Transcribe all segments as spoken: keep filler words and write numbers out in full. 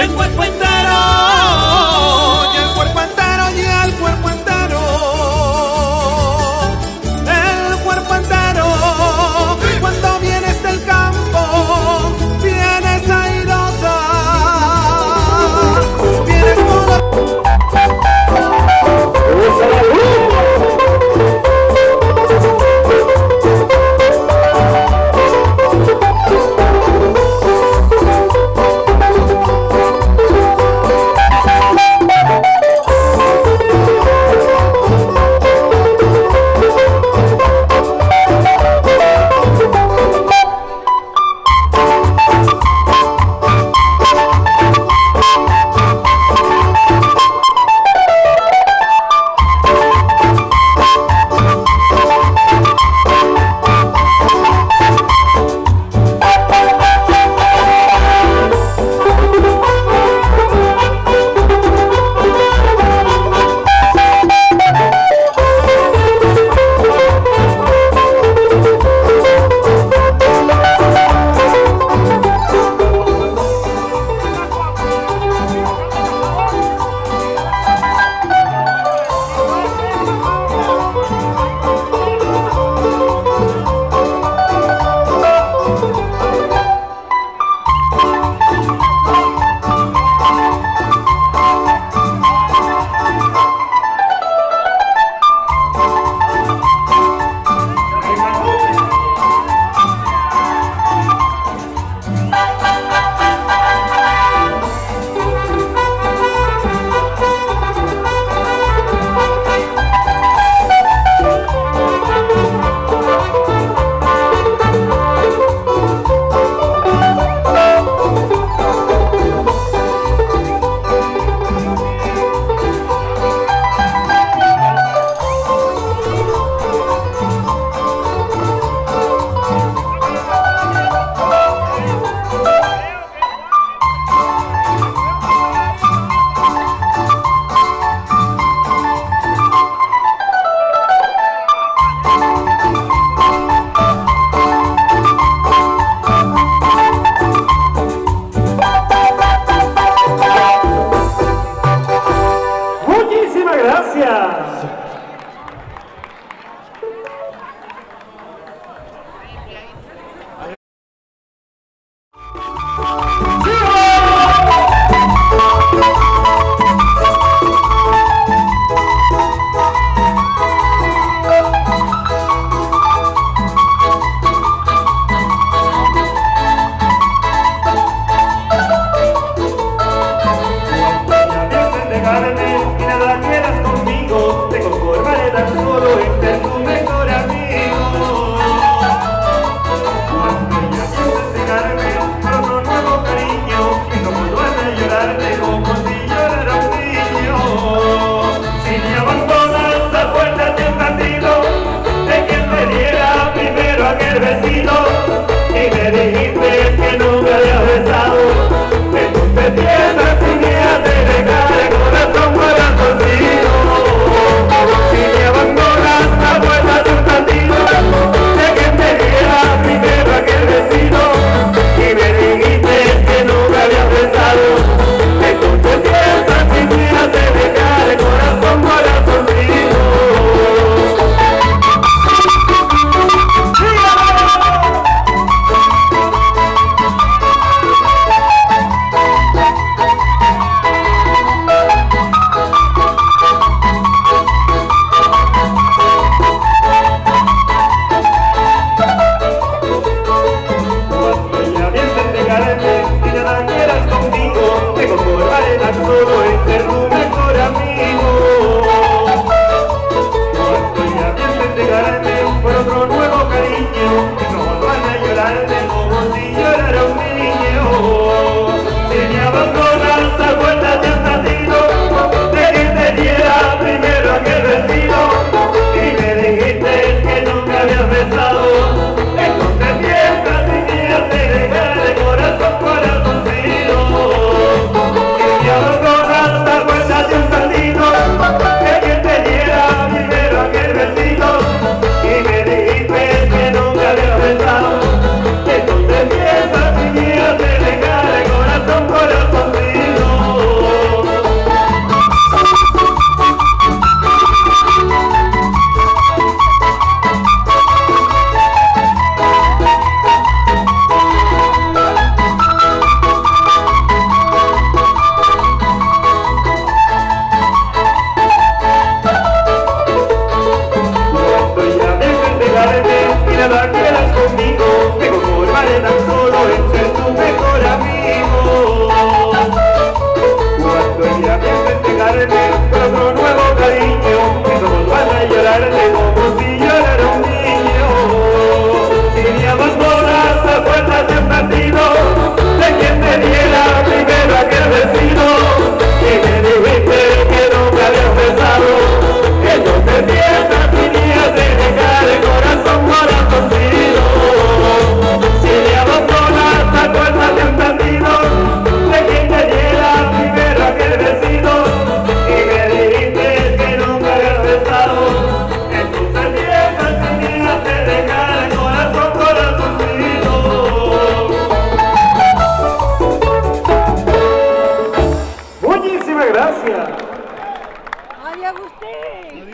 el cuerpo entero, y el cuerpo entero, y el cuerpo entero, el cuerpo entero. Cuando vienes del campo, vienes airosa, vienes como...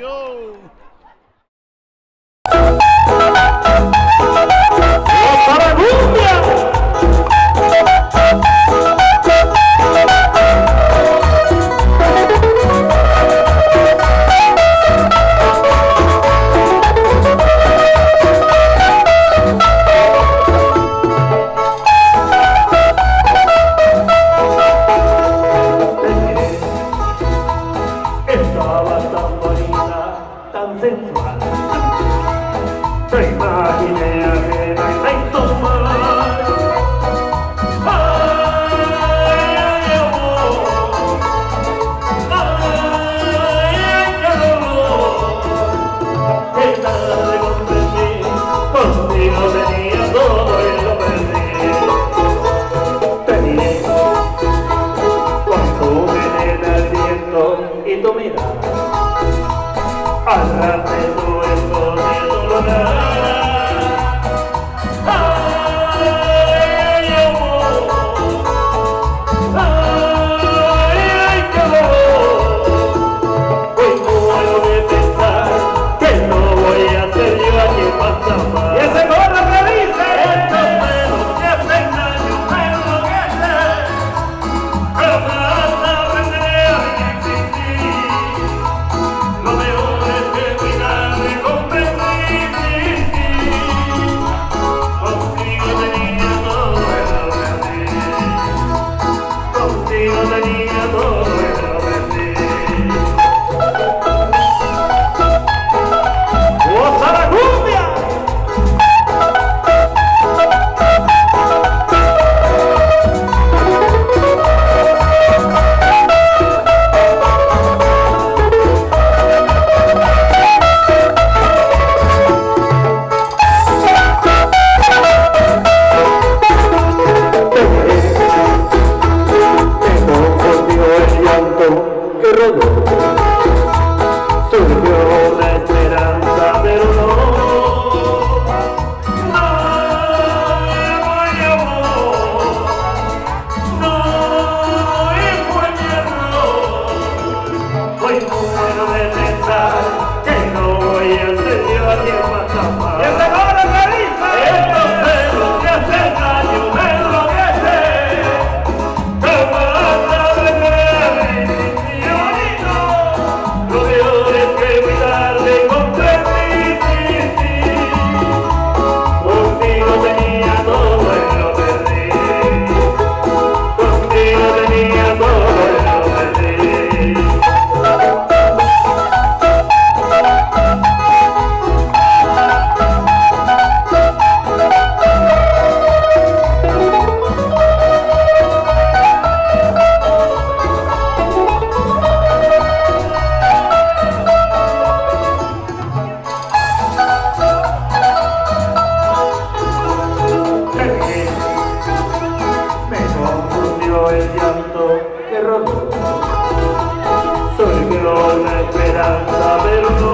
yo. Estaba tan bonita, tan sensual. Te imaginé ajena y me hizo mal. Ay, ay, amor. Ay, ay, qué dolor. Que tarde comprendí, contigo tenía todo y lo perdí. Te miré con tu venena al viento y tu mirada. Arrasé tu escondido lugar. Ay, amor. Ay, ay, qué dolor. Hoy muero de pensar que no voy a ser yo a quien pasa más. Y ese gorro que dice: estos celos que hacen daño me enloquecen. Jamás aprenderé a existir. Lo mejor es que cuidarme comprendí, sí, sí. Contigo tenía todo y lo perdí. Contigo tenía todo y lo perdí. ¡Goza la cumbia! Que rodó, surgió una esperanza, pero no, no, mi amor, no, y fue mi error. Hoy muero de pensar que no voy a ser yo a quien más amar. ¡Y ese gorro que dice! Estos celos que hacen daño me enloquecen. Jamás aprenderé a vivir. Lo peor es que cuidarle comprendí, sí, sí. Contigo tenía todo y lo perdí. Contigo tenía todo y lo perdí. Me confundió el llanto que rodó, surgió una esperanza, pero no,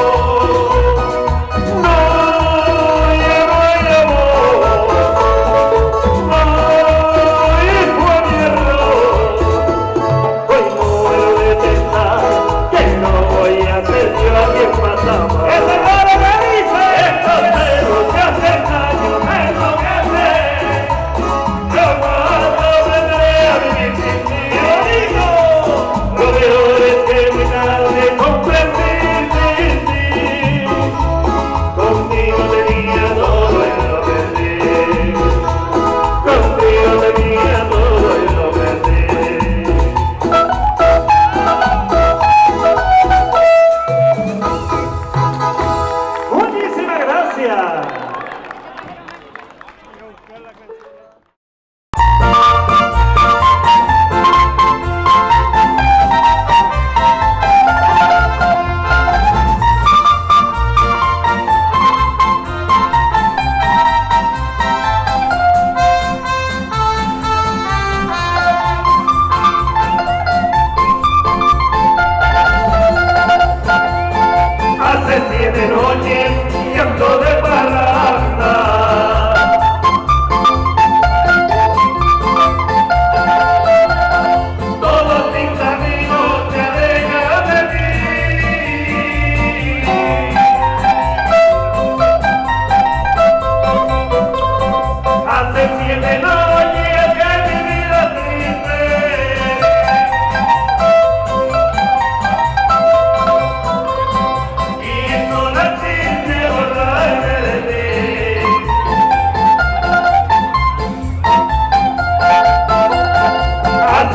no llegó el amor, no, y fue mi error. Hoy muero de pensar que no voy a ser yo a quien más ama. ¡Ese gorro que dice! Estos celos que hacen daño me enloquecen. Jamás aprenderé a vivir sin ti, amigo. Lo peor es que muy tarde comprendí.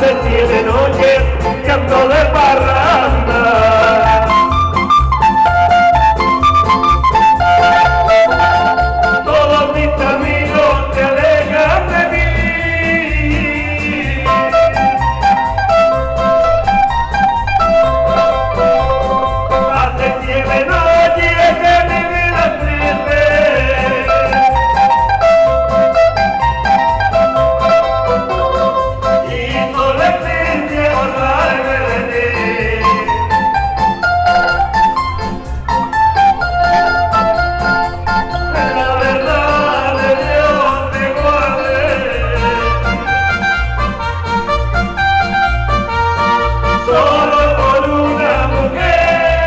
Hace siete noches que ando de parranda. Todos mis amigos se alejan de mí. Hace siete noches que mi vida es triste. Y solo existe borrarme de ti. La verdad de Dios te guarde. Solo por una mujer.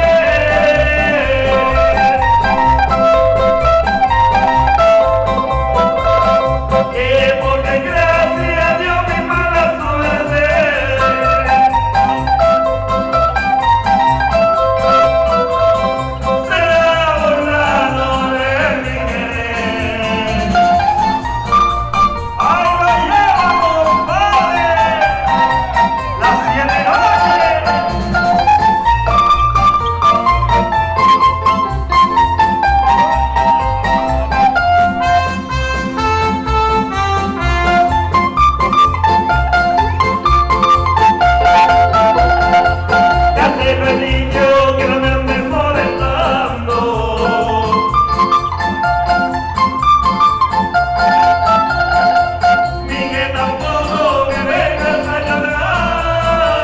Que por desgracia dio mi mala suerte. Se ha burlado de mi querer. ¡Ahí lo lleva, compadre! Las siete noches. Ya te lo he dicho que no me andes molestando. Ni que tampoco me vengas a llorar.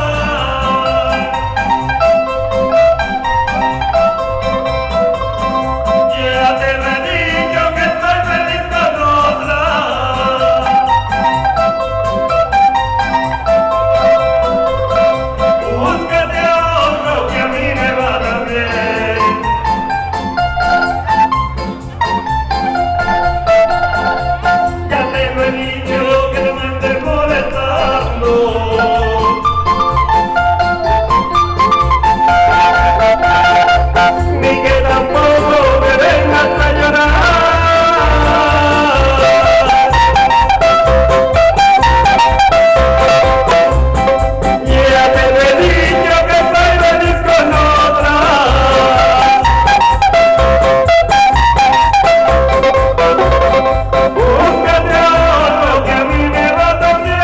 Ya te lo he dicho que estoy feliz con otra. Búscate a otro que a mí me va también. Ya te lo he dicho que no me andes molestando. Ni que tampoco me vengas a llorar. Ya te lo he dicho que soy feliz con otra. Búscate a otro que a mí me va también.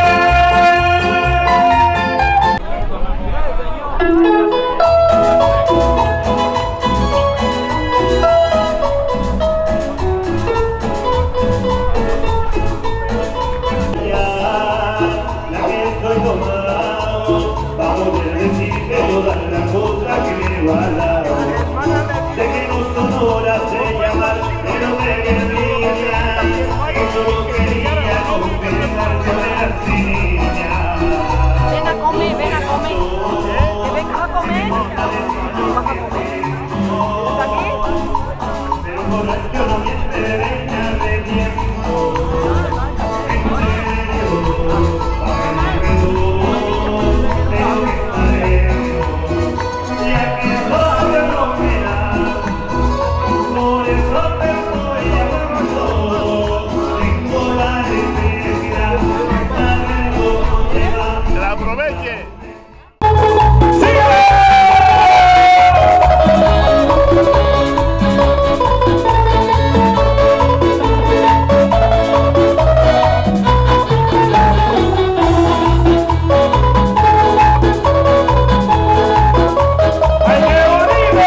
La que estoy tomado, pa' poder decirte todas las cosas que me guardaron. Sé que no son horas de llamar, pero me quería, que solo quería confesarte ver sin niña. Ven a comer, ven a comer. ¿Que vengas a comer? ¿Vas a comer? ¿Estás aquí? Pero por esto no miente de veña de tiempo. En serio, págame todo, tengo que estar. Ya que solo no me das, por eso te estoy llamando. Tengo la necesidad de saber cómo te va. ¡Que la aproveche! ¡Ay, qué bonito!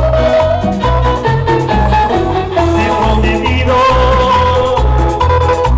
Te he prometido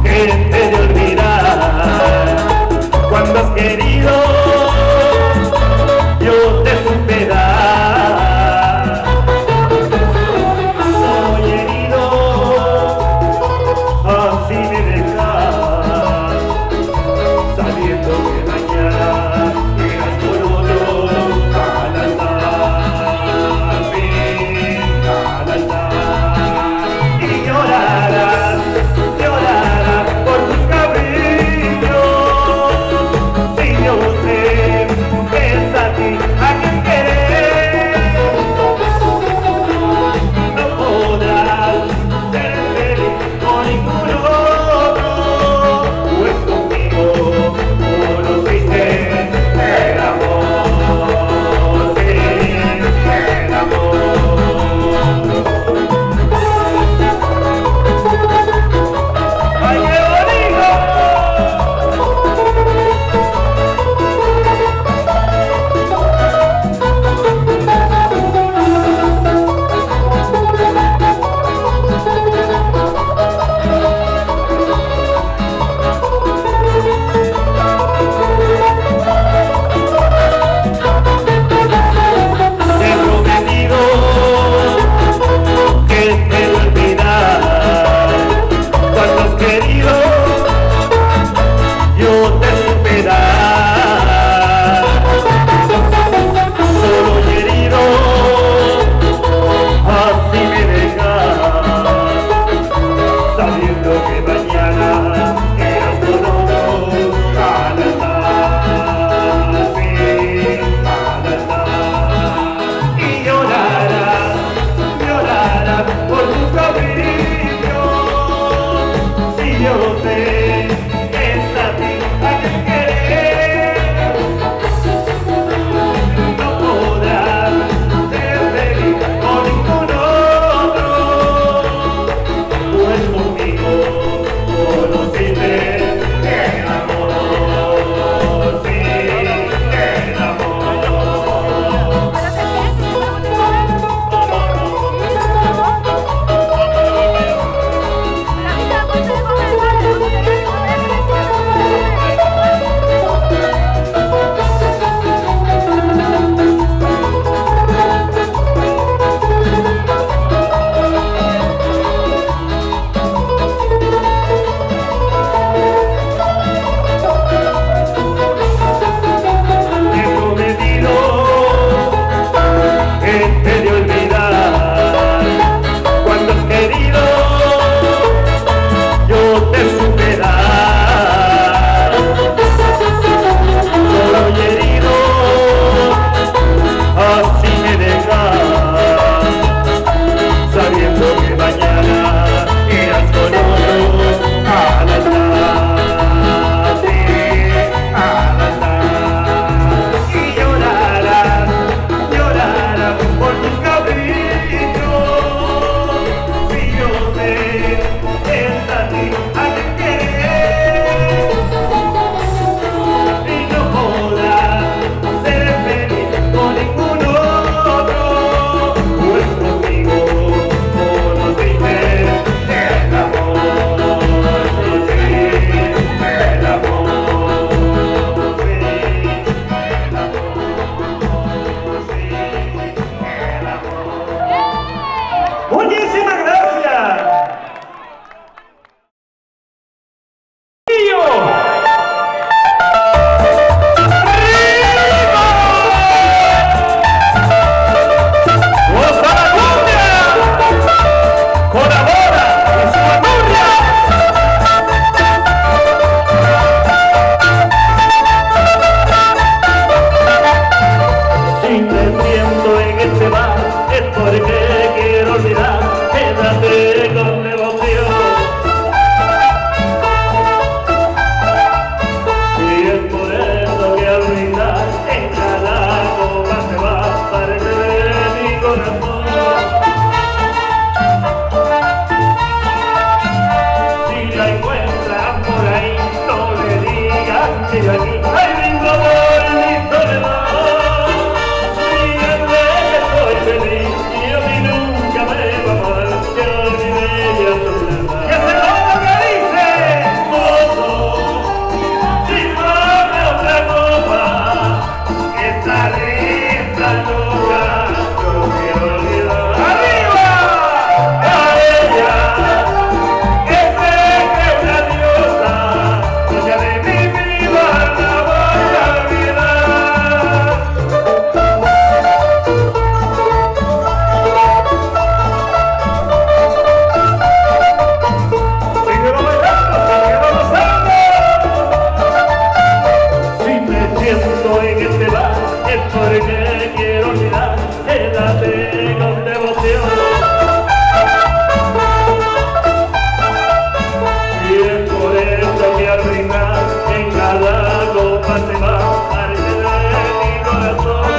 parte va, parte de mi corazón.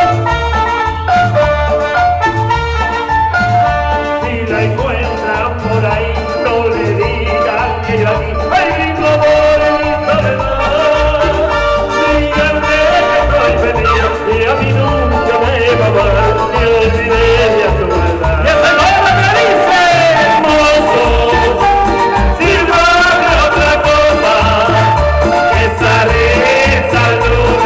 Si la encuentran por ahí, no le digan que yo aquí, ay, mi amor y mi soledad. Díganme que estoy feliz y a mí nunca me va a parar, que olvidé de su verdad. Y esa cosa que dice, mozo, sírvame otra copa, que sale esa luz.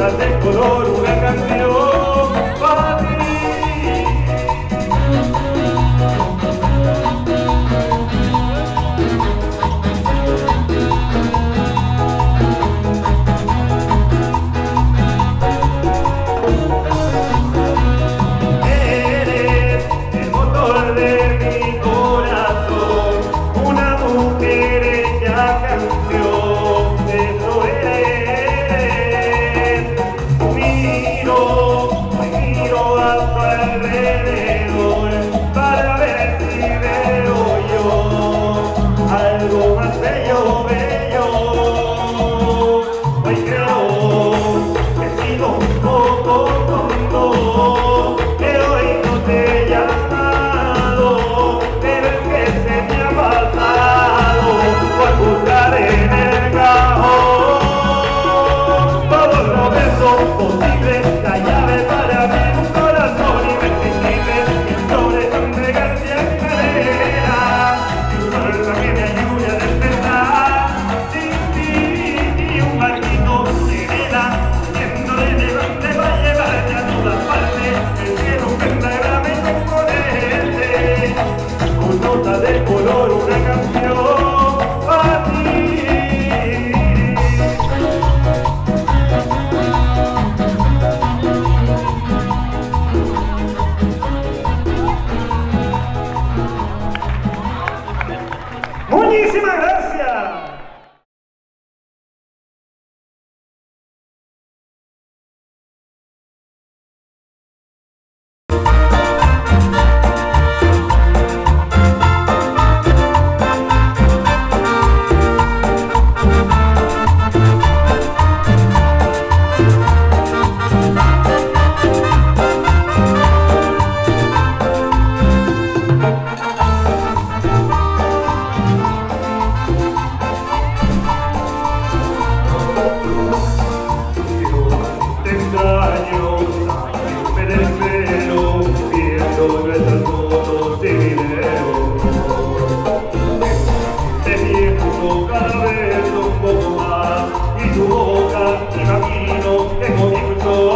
notas de color, una canción para ti. Eres el motor de mi corazón, una mujer hecha canción, eso eres. Miro, miro a tu alrededor para ver si veo yo algo más bello, bello. Hoy creo que he sido un poco tonto, que hoy no te he llamado, pero es que se me ha pasado por buscar en el cajón todos los besos posibles, la llave para abrir un corazón irresistible, y sobre entregarte a mi cadera, y una alma que me ayude a despertar sin ti, y un barquito de vela yendo desde donde va a llevarte a todas partes, el cielo un pentagrama y un componente, con notas de color, una canción para ti. Muchísimas gracias. Te extraño, me desvelo viendo nuestras fotos y videos. Te pienso cada vez un poco más y tu boca, imagino que comienzo a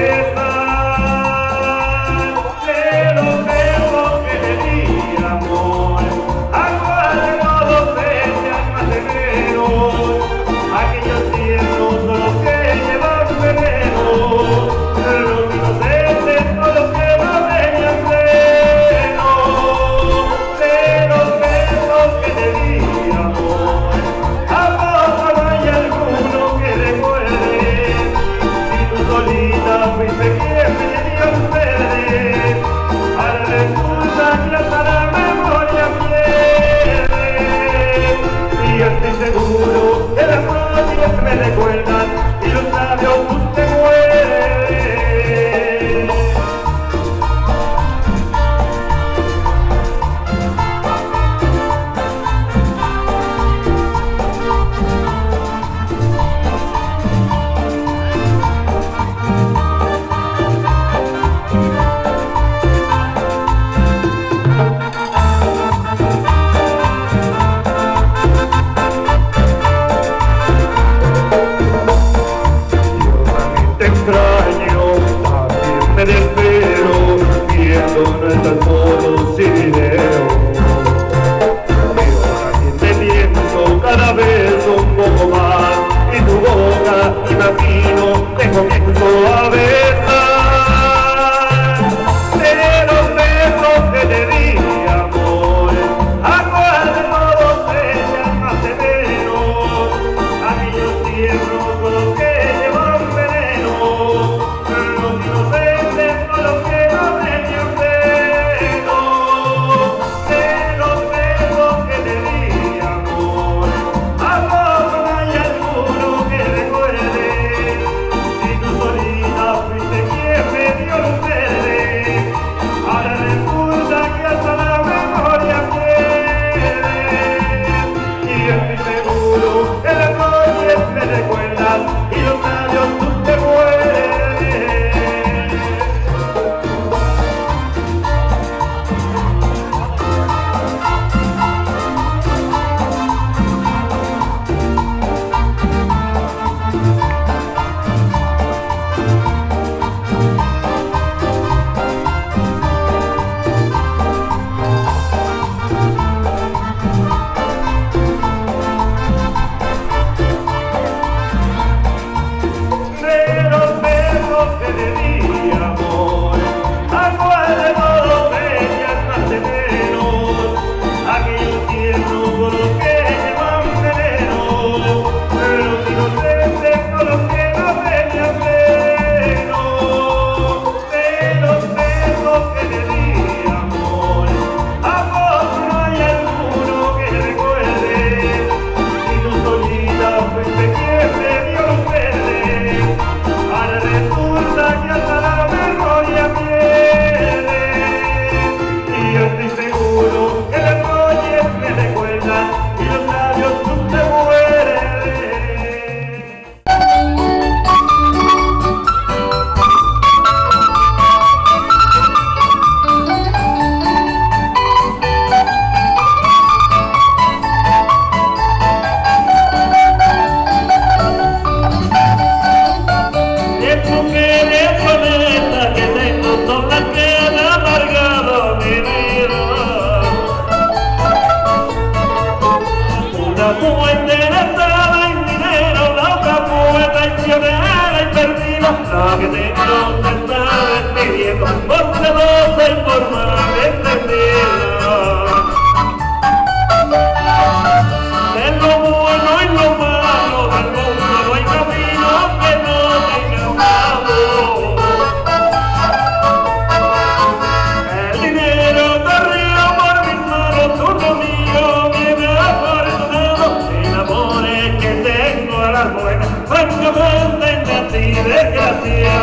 besar. De los besos que te di, amor, a cual de todos echan más de menos. Aquellos tiempos son los que llevan veneno, los inocentes son los que más venían pleno. De los besos que te di, amor, ¿a poco no hay alguno que recuerde traicionera y perdida, la que tengo se está despidiendo, por celosa y por mal entendida. De lo bueno y lo malo del mundo no hay camino que no tenga cabo. El dinero corrió por mis manos, uno mío viene afortunado. El amor es que tengo a las buenas, francamente nací desgraciado.